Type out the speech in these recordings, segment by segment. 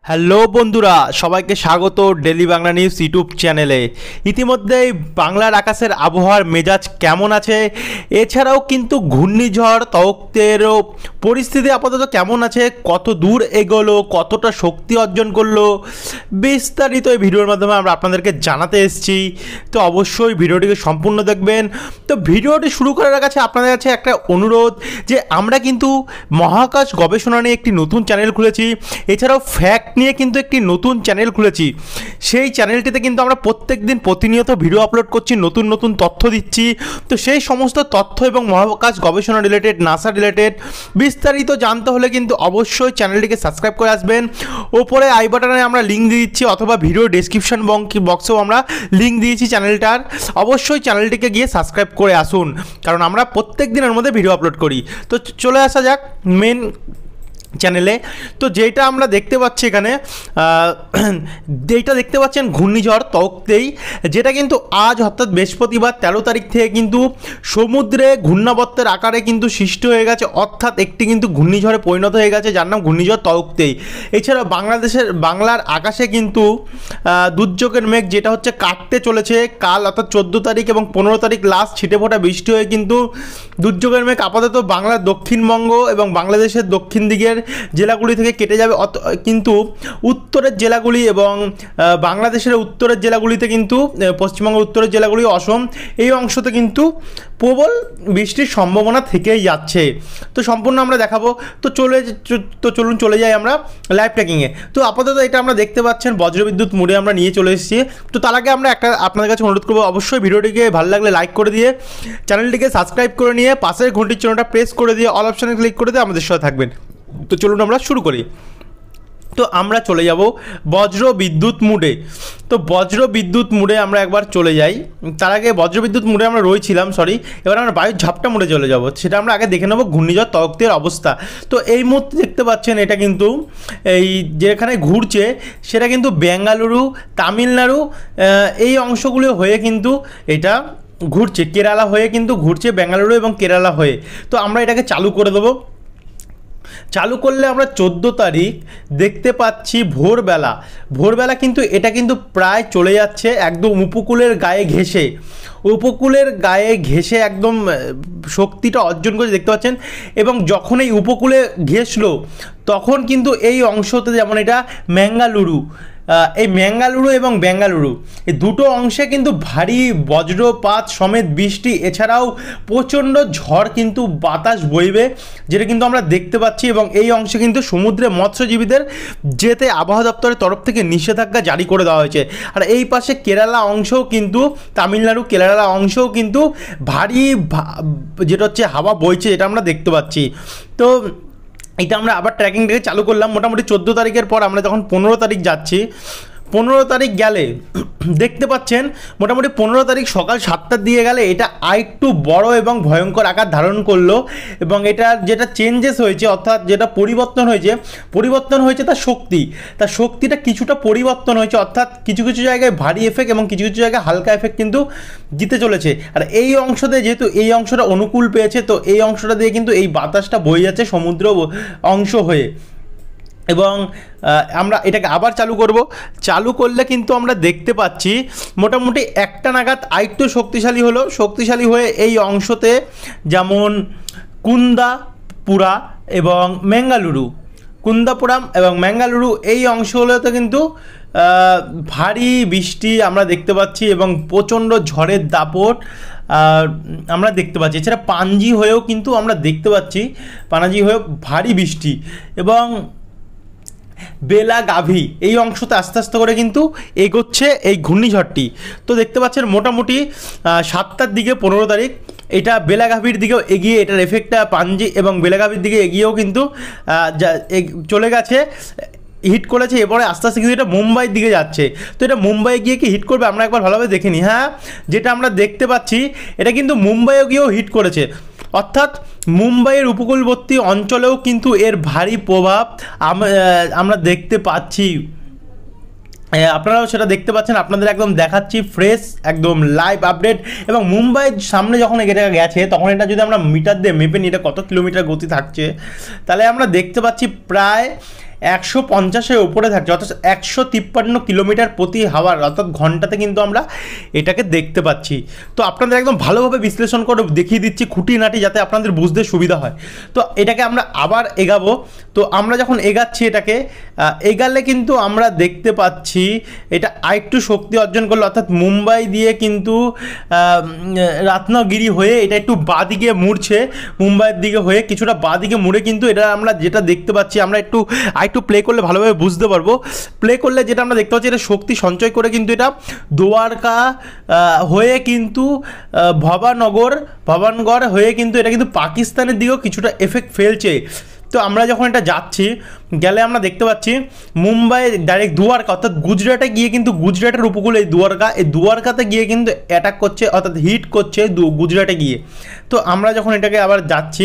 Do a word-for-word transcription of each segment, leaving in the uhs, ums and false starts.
Hello বন্ধুরা, সবাইকে স্বাগত ডেলি বাংলা নিউজ ইউটিউব চ্যানেলে। ইতিমধ্যেই বাংলার আকাশের আবহাওয়ার মেজাজ কেমন আছে, এছাড়াও কিন্তু ঘূর্ণিঝড় তৌক্তেরও পরিস্থিতি আপাতত কেমন আছে, কত দূর এগোলো, কতটা শক্তি অর্জন করলো, বিস্তারিত এই ভিডিওর মাধ্যমে আমরা আপনাদেরকে জানাতে এসেছি। তো অবশ্যই ভিডিওটিকে সম্পূর্ণ দেখবেন। তো ভিডিওটি শুরু করার কাছে আপনাদের কাছে একটা অনুরোধ যে আমরা কিন্তু মহাকাশ গবেষণা নিয়ে একটি নতুন চ্যানেল খুলেছি, এছাড়াও ফ্যাক্ট নিয়ে কিন্তু একটি নতুন চ্যানেল খুলেছি। সেই চ্যানেলটিতে কিন্তু আমরা প্রত্যেক দিন প্রতিনিয়ত ভিডিও আপলোড করছি, নতুন নতুন তথ্য দিচ্ছি। তো সেই সমস্ত তথ্য এবং মহাকাশ গবেষণা রিলেটেড, নাসা রিলেটেড বিস্তারিত জানতে হলে কিন্তু অবশ্যই চ্যানেলটিকে সাবস্ক্রাইব করে আসবেন। ওপরে আই বাটনে আমরা লিঙ্ক দিয়ে দিচ্ছি, অথবা ভিডিও ডেসক্রিপশন বক্সেও আমরা লিঙ্ক দিয়েছি চ্যানেলটার। অবশ্যই চ্যানেলটিকে গিয়ে সাবস্ক্রাইব করে আসুন, কারণ আমরা প্রত্যেক দিনের মধ্যে ভিডিও আপলোড করি। তো চলে আসা যাক মেন চ্যানেলে। তো যেটা আমরা দেখতে পাচ্ছি এখানে, যেটা দেখতে পাচ্ছেন ঘূর্ণিঝড় তৌক্তেই, যেটা কিন্তু আজ অর্থাৎ বৃহস্পতিবার তেরো তারিখ থেকে কিন্তু সমুদ্রে ঘূর্ণাবর্তের আকারে কিন্তু সৃষ্টি হয়ে গেছে, অর্থাৎ একটি কিন্তু ঘূর্ণিঝড়ে পরিণত হয়ে গেছে, যার নাম ঘূর্ণিঝড় তৌক্তেই। এছাড়া বাংলাদেশের বাংলার আকাশে কিন্তু দুর্যোগের মেঘ যেটা হচ্ছে কাটতে চলেছে। কাল অর্থাৎ চোদ্দো তারিখ এবং পনেরো তারিখ লাস্ট ছিটে ফোটা বৃষ্টি হয়ে কিন্তু দুর্যোগের মেঘ আপাতত বাংলার দক্ষিণবঙ্গ এবং বাংলাদেশের দক্ষিণ দিকের জেলাগুলি থেকে কেটে যাবে, কিন্তু উত্তরের জেলাগুলি এবং বাংলাদেশের উত্তরের জেলাগুলিতে কিন্তু পশ্চিমবঙ্গের উত্তরের জেলাগুলি, অসম এই অংশতে কিন্তু প্রবল বৃষ্টির সম্ভাবনা থেকেই যাচ্ছে। তো সম্পূর্ণ আমরা দেখাবো। তো চলে তো চলুন চলে যাই আমরা লাইভ ট্র্যাকিংয়ে। তো আপাতত এটা আমরা দেখতে পাচ্ছেন বজ্রবিদ্যুৎ মোডে আমরা নিয়ে চলে এসেছি। তো তার আগে আমরা একটা আপনাদের কাছে অনুরোধ করবো, অবশ্যই ভিডিওটিকে ভালো লাগলে লাইক করে দিয়ে চ্যানেলটিকে সাবস্ক্রাইব করে নিয়ে পাশের ঘন্টির চিহ্নটা প্রেস করে দিয়ে অল অপশানে ক্লিক করে দিয়ে আমাদের সাথে থাকবেন। তো চলুন আমরা শুরু করি। তো আমরা চলে যাব বজ্র বিদ্যুৎ মুডে। তো বজ্র বিদ্যুৎ মুডে আমরা একবার চলে যাই। তার আগে বজ্র বিদ্যুৎ মুডে আমরা রয়েছিলাম, সরি, এবার আমরা বায়ুর ঝাপটা মুডে চলে যাব। সেটা আমরা আগে দেখে নেব ঘূর্ণিঝড় তৌক্তের অবস্থা। তো এই মুহূর্তে দেখতে পাচ্ছেন এটা কিন্তু এই যেখানে ঘুরছে সেটা কিন্তু বেঙ্গালুরু, তামিলনাড়ু এই অংশগুলো হয়ে কিন্তু এটা ঘুরছে, কেরালা হয়ে কিন্তু ঘুরছে, বেঙ্গালুরু এবং কেরালা হয়ে। তো আমরা এটাকে চালু করে দেবো। চালু করলে আমরা চোদ্দো তারিখ দেখতে পাচ্ছি ভোরবেলা ভোরবেলা কিন্তু এটা কিন্তু প্রায় চলে যাচ্ছে একদম উপকূলের গায়ে ঘেঁষে, উপকূলের গায়ে ঘেঁষে একদম শক্তিটা অর্জন করে দেখতে পাচ্ছেন। এবং যখন এই উপকূলে ঘেঁষলো তখন কিন্তু এই অংশতে, যেমন এটা ম্যাঙ্গালুরু, এই ম্যাঙ্গালুরু এবং বেঙ্গালুরু এই দুটো অংশে কিন্তু ভারী বজ্রপাত সমেত বৃষ্টি, এছাড়াও প্রচণ্ড ঝড় কিন্তু বাতাস বইবে, যেটা কিন্তু আমরা দেখতে পাচ্ছি। এবং এই অংশে কিন্তু সমুদ্রে মৎস্যজীবীদের যেতে আবহাওয়া দপ্তরের তরফ থেকে নিষেধাজ্ঞা জারি করে দেওয়া হয়েছে। আর এই পাশে কেরালা অংশও কিন্তু, তামিলনাড়ু কেরালা অংশও কিন্তু ভারী যেটা হচ্ছে হাওয়া বইছে, যেটা আমরা দেখতে পাচ্ছি। তো এটা আমরা আবার ট্র্যাকিংটাকে চালু করলাম। মোটামুটি চোদ্দো তারিখের পর আমরা যখন পনেরো তারিখ যাচ্ছি, পনেরো তারিখ গেলে দেখতে পাচ্ছেন মোটামুটি পনেরো তারিখ সকাল সাতটার দিকে গেলে এটা আরেকটু বড় এবং ভয়ঙ্কর আকার ধারণ করলো। এবং এটা যেটা চেঞ্জেস হয়েছে, অর্থাৎ যেটা পরিবর্তন হয়েছে, পরিবর্তন হয়েছে তার শক্তি, তার শক্তিটা কিছুটা পরিবর্তন হয়েছে, অর্থাৎ কিছু কিছু জায়গায় ভারী এফেক্ট এবং কিছু কিছু জায়গায় হালকা এফেক্ট কিন্তু দিতে চলেছে। আর এই অংশতে যেহেতু এই অংশটা অনুকূল পেয়েছে, তো এই অংশটা দিয়ে কিন্তু এই বাতাসটা বয়ে যাচ্ছে সমুদ্র অংশ হয়ে। এবং আমরা এটাকে আবার চালু করব। চালু করলে কিন্তু আমরা দেখতে পাচ্ছি মোটামুটি একটা নাগাদ আরেকটু শক্তিশালী হলো, শক্তিশালী হয়ে এই অংশতে যেমন কুন্দাপুরা এবং ম্যাঙ্গালুরু, কুন্দাপুরাম এবং ম্যাঙ্গালুরু এই অংশগুলোতে কিন্তু ভারী বৃষ্টি আমরা দেখতে পাচ্ছি এবং প্রচণ্ড ঝড়ের দাপট আমরা দেখতে পাচ্ছি। এছাড়া পাঞ্জি হয়েও কিন্তু আমরা দেখতে পাচ্ছি, পানাজি হয়েও ভারী বৃষ্টি। এবং বেলাগাভি এই অংশতে আস্তে আস্তে করে কিন্তু এগোচ্ছে এই ঘূর্ণিঝড়টি। তো দেখতে পাচ্ছেন মোটামুটি সাতটার দিকে পনেরো তারিখ এটা বেলাগাভির দিকেও এগিয়ে, এটার এফেক্টটা পাঞ্জি এবং বেলাগাভির দিকে এগিয়েও কিন্তু চলে গেছে, হিট করেছে। এরপরে আস্তে আস্তে কিন্তু এটা মুম্বাইয়ের দিকে যাচ্ছে। তো এটা মুম্বাই গিয়ে কি হিট করবে আমরা একবার ভালোভাবে দেখে নিই। হ্যাঁ, যেটা আমরা দেখতে পাচ্ছি এটা কিন্তু মুম্বাইও গিয়েও হিট করেছে, অর্থাৎ মুম্বাইয়ের উপকূলবর্তী অঞ্চলেও কিন্তু এর ভারী প্রভাব আমরা দেখতে পাচ্ছি। আপনারাও সেটা দেখতে পাচ্ছেন, আপনাদের একদম দেখাচ্ছি ফ্রেশ একদম লাইভ আপডেট। এবং মুম্বাইয়ের সামনে যখন এটা গেছে তখন এটা যদি আমরা মিটার দিয়ে মেপে নিই এটা কত কিলোমিটার গতি থাকছে, তাহলে আমরা দেখতে পাচ্ছি প্রায় একশো পঞ্চাশের ওপরে থাকছে, অর্থাৎ একশো তিপ্পান্ন কিলোমিটার প্রতি হাওয়ার অর্থাৎ ঘন্টাতে কিন্তু আমরা এটাকে দেখতে পাচ্ছি। তো আপনাদের একদম ভালোভাবে বিশ্লেষণ করে দেখিয়ে দিচ্ছি খুঁটিনাটি, যাতে আপনাদের বুঝতে সুবিধা হয়। তো এটাকে আমরা আবার এগাবো। তো আমরা যখন এগাচ্ছি এটাকে এগালে কিন্তু আমরা দেখতে পাচ্ছি এটা আরেকটু শক্তি অর্জন করলো, অর্থাৎ মুম্বাই দিয়ে কিন্তু রত্নাগিরি হয়ে এটা একটু বাঁ দিকে মুড়ছে, মুম্বাইয়ের দিকে হয়ে কিছুটা বাঁ দিকে মুড়ে কিন্তু এটা আমরা যেটা দেখতে পাচ্ছি, আমরা একটু আরেকটু প্লে করলে ভালোভাবে বুঝতে পারবো। প্লে করলে যেটা আমরা দেখতে পাচ্ছি এটা শক্তি সঞ্চয় করে কিন্তু এটা দ্বারকা হয়ে কিন্তু ভবানগর ভবানগড় হয়ে কিন্তু এটা কিন্তু পাকিস্তানের দিকেও কিছুটা এফেক্ট ফেলছে। তো আমরা যখন এটা যাচ্ছি গেলে আমরা দেখতে পাচ্ছি মুম্বাই ডাইরেক্ট দুয়ারকা অর্থাৎ গুজরাটে গিয়ে কিন্তু গুজরাটের উপকূলে এই দুয়ারকা এই দুয়ারকাতে গিয়ে কিন্তু অ্যাটাক করছে, অর্থাৎ হিট করছে গুজরাটে গিয়ে। তো আমরা যখন এটাকে আবার যাচ্ছি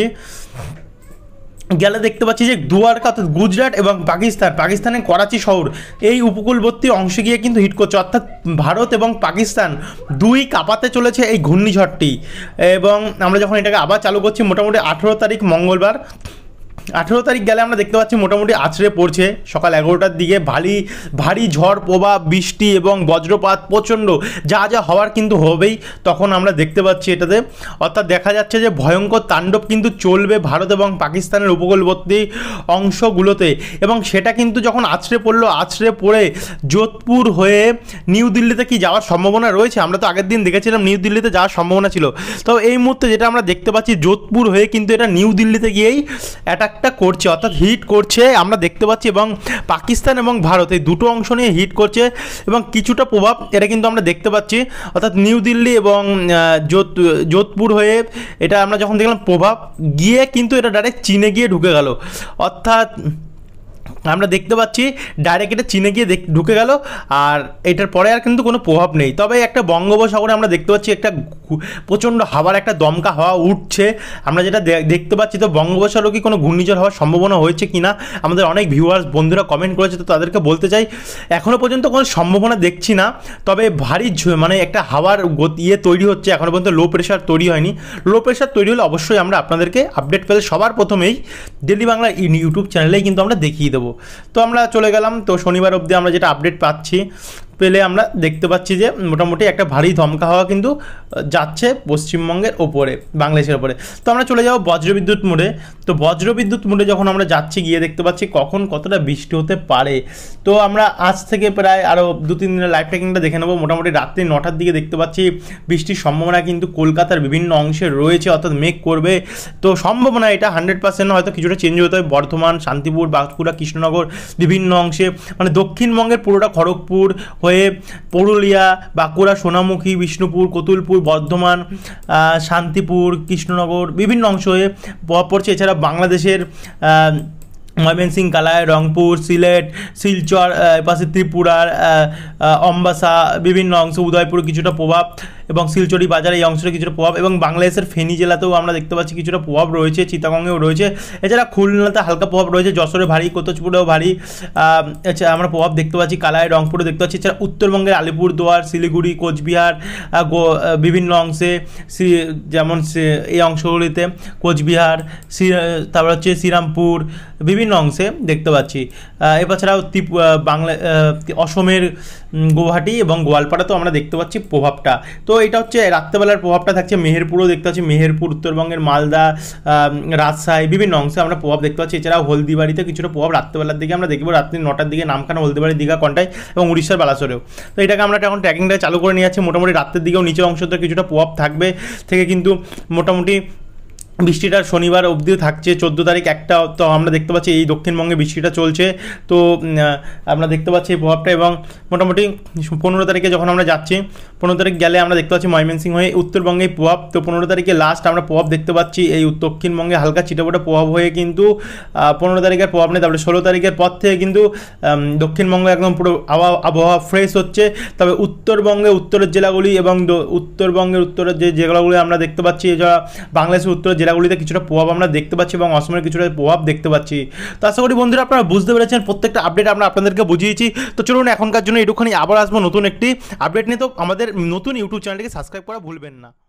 গেলে দেখতে পাচ্ছি যে দুয়ারকা অর্থাৎ গুজরাট এবং পাকিস্তান পাকিস্তানের করাচি শহর এই উপকূলবর্তী অংশে গিয়ে কিন্তু হিট করছে, অর্থাৎ ভারত এবং পাকিস্তান দুই কাঁপাতে চলেছে এই ঘূর্ণিঝড়টি। এবং আমরা যখন এটাকে আবার চালু করছি মোটামুটি আঠেরো তারিখ মঙ্গলবার, আঠেরো তারিখ গেলে আমরা দেখতে পাচ্ছি মোটামুটি আছড়ে পড়ছে সকাল এগারোটার দিকে ভারী ভারী ঝড় প্রভাব বৃষ্টি এবং বজ্রপাত প্রচণ্ড যা যা হওয়ার কিন্তু হবেই, তখন আমরা দেখতে পাচ্ছি এটাতে। অর্থাৎ দেখা যাচ্ছে যে ভয়ঙ্কর তাণ্ডব কিন্তু চলবে ভারত এবং পাকিস্তানের উপকূলবর্তী অংশগুলোতে। এবং সেটা কিন্তু যখন আছড়ে পড়লো, আছড়ে পড়ে যোধপুর হয়ে নিউ দিল্লিতে কি যাওয়ার সম্ভাবনা রয়েছে? আমরা তো আগের দিন দেখেছিলাম নিউ দিল্লিতে যাওয়ার সম্ভাবনা ছিল, তো এই মুহূর্তে যেটা আমরা দেখতে পাচ্ছি যোধপুর হয়ে কিন্তু এটা নিউ দিল্লিতে গিয়েই অ্যাটাক করছে, অর্থাৎ হিট করছে আমরা দেখতে পাচ্ছি। এবং পাকিস্তান এবং ভারত এই দুটো অংশ নিয়ে হিট করছে এবং কিছুটা প্রভাব এটা কিন্তু আমরা দেখতে পাচ্ছি, অর্থাৎ নিউ দিল্লি এবং যোধপুর হয়ে এটা আমরা যখন দেখলাম প্রভাব গিয়ে কিন্তু এটা ডাইরেক্ট চীনে গিয়ে ঢুকে গেল, অর্থাৎ আমরা দেখতে পাচ্ছি ডাইরেক্ট এটা চীনে গিয়ে ঢুকে গেল। আর এটার পরে আর কিন্তু কোনো প্রভাব নেই, তবে একটা বঙ্গোপসাগরে আমরা দেখতে পাচ্ছি একটা প্রচণ্ড হাওয়ার একটা দমকা হাওয়া উঠছে আমরা যেটা দেখতে পাচ্ছি। তো বঙ্গোপসাগরে কি কোনো ঘূর্ণিঝড় হওয়ার সম্ভাবনা হয়েছে কি না আমাদের অনেক ভিউয়ার্স বন্ধুরা কমেন্ট করেছে, তো তাদেরকে বলতে চাই এখনও পর্যন্ত কোনো সম্ভাবনা দেখছি না, তবে ভারী মানে একটা হাওয়ার ইয়ে তৈরি হচ্ছে, এখনও পর্যন্ত লো প্রেশার তৈরি হয়নি। লো প্রেশার তৈরি হলে অবশ্যই আমরা আপনাদেরকে আপডেট পেলে সবার প্রথমেই ডেলি বাংলা ইউটিউব চ্যানেলেই কিন্তু আমরা দেখিয়ে দেবো। তো আমরা চলে গেলাম, তো শনিবার অবধি আমরা যেটা আপডেট পাচ্ছি পেলে আমরা দেখতে পাচ্ছি যে মোটামুটি একটা ভারী ধমকা হাওয়া কিন্তু যাচ্ছে পশ্চিমবঙ্গের ওপরে, বাংলাদেশের ওপরে। তো আমরা চলে যাবো বজ্রবিদ্যুৎ মোডে। তো বজ্রবিদ্যুৎ মোডে যখন আমরা যাচ্ছি গিয়ে দেখতে পাচ্ছি কখন কতটা বৃষ্টি হতে পারে। তো আমরা আজ থেকে প্রায় আরও দু তিন দিনের লাইভ ট্র্যাকিংটা দেখে নেবো। মোটামুটি রাত্রি নটার দিকে দেখতে পাচ্ছি বৃষ্টির সম্ভাবনা কিন্তু কলকাতার বিভিন্ন অংশে রয়েছে, অর্থাৎ মেঘ করবে। তো সম্ভাবনা এটা হান্ড্রেড পার্সেন্ট হয়তো কিছুটা চেঞ্জ হতে হবে। বর্ধমান, শান্তিপুর, বাঁকুড়া, কৃষ্ণনগর বিভিন্ন অংশে মানে দক্ষিণবঙ্গের পুরোটা খড়গপুর হয়ে পুরুলিয়া, বাঁকুড়া, সোনামুখী, বিষ্ণুপুর, কতুলপুর, বর্ধমান, শান্তিপুর, কৃষ্ণনগর বিভিন্ন অংশ হয়ে প্রভাব পড়ছে। এছাড়া বাংলাদেশের ময়মনসিংহ, কালাই, রংপুর, সিলেট, শিলচর, পাশে ত্রিপুরার অম্বাসা বিভিন্ন অংশ, উদয়পুর কিছুটা প্রভাব এবং শিলচরি বাজার এই অংশে কিছুটা প্রভাব, এবং বাংলাদেশের ফেনী জেলাতেও আমরা দেখতে পাচ্ছি কিছুটা প্রভাব রয়েছে, চিটাগংয়েও রয়েছে। এছাড়া খুলনাতে হালকা প্রভাব রয়েছে, যশোরে ভারী, কোতজপুরেও ভারী এছাড়া আমরা প্রভাব দেখতে পাচ্ছি, কালাই, রংপুরে দেখতে পাচ্ছি। এছাড়া উত্তরবঙ্গের আলিপুরদুয়ার, শিলিগুড়ি, কোচবিহার বিভিন্ন অংশে যেমন এই অংশগুলিতে কোচবিহার, তারপর হচ্ছে শ্রীরামপুর বিভিন্ন অংশে দেখতে পাচ্ছি। এবার ছাড়াও বাংলা অসমের গুয়াহাটি এবং গোয়ালপাড়াতেও আমরা দেখতে পাচ্ছি প্রভাবটা। তো এটা হচ্ছে রাত্রেবেলার প্রভাবটা থাকছে। মেহেরপুরও দেখতে পাচ্ছি, মেহেরপুর, উত্তরবঙ্গের মালদা, রাজশাহী বিভিন্ন অংশে আমরা প্রভাব দেখতে পাচ্ছি। এছাড়াও হলদিবাড়িতে কিছুটা প্রভাব রাত্রেবেলার দিকে আমরা দেখবো, রাত্রি নটার দিকে নামখানা, হলদিবাড়ি, দীঘা, কন্টাই এবং উড়িষ্যার বালাসোরেও। তো এটাকে আমরা এখন ট্র্যাকিংটা চালু করে নিয়ে যাচ্ছি। মোটামুটি রাত্রের দিকেও নিচের অংশতে কিছুটা প্রভাব থাকবে থেকে কিন্তু মোটামুটি বৃষ্টিটা শনিবার অবধিও থাকছে। চোদ্দো তারিখ একটা তো আমরা দেখতে পাচ্ছি এই দক্ষিণবঙ্গে বৃষ্টিটা চলছে, তো আমরা দেখতে পাচ্ছি এই প্রভাবটা। এবং মোটামুটি পনেরো তারিখে যখন আমরা যাচ্ছি, পনেরো তারিখ গেলে আমরা দেখতে পাচ্ছি ময়মনসিংহ হয়ে উত্তরবঙ্গে প্রভাব। তো পনেরো তারিখে লাস্ট আমরা প্রভাব দেখতে পাচ্ছি এই দক্ষিণবঙ্গে হালকা ছিটেফোঁটা প্রভাব হয়ে কিন্তু পনেরো তারিখের প্রভাব নেই। তারপরে ষোলো তারিখের পর থেকে কিন্তু দক্ষিণবঙ্গে একদম পুরো আবহাওয়া আবহাওয়া ফ্রেশ হচ্ছে। তবে উত্তরবঙ্গে উত্তরের জেলাগুলি এবং উত্তরবঙ্গের উত্তরের যে জেলাগুলি আমরা দেখতে পাচ্ছি, এছাড়া বাংলাদেশের উত্তরের জেলাগুলিতে কিছুটা প্রভাব আমরা দেখতে পাচ্ছি এবং অসমের কিছুটা প্রভাব দেখতে পাচ্ছি। তো আশা করি বন্ধুরা আপনারা বুঝতে পেরেছেন, প্রত্যেকটা আপডেট আমরা আপনাদেরকে বুঝিয়েছি। তো চলুন এখনকার জন্য এটুখানি, আবার আসবো নতুন একটি আপডেট নিয়ে। তো আমাদের নতুন ইউটিউব চ্যানেলটিকে সাবস্ক্রাইব করা ভুলবেন না।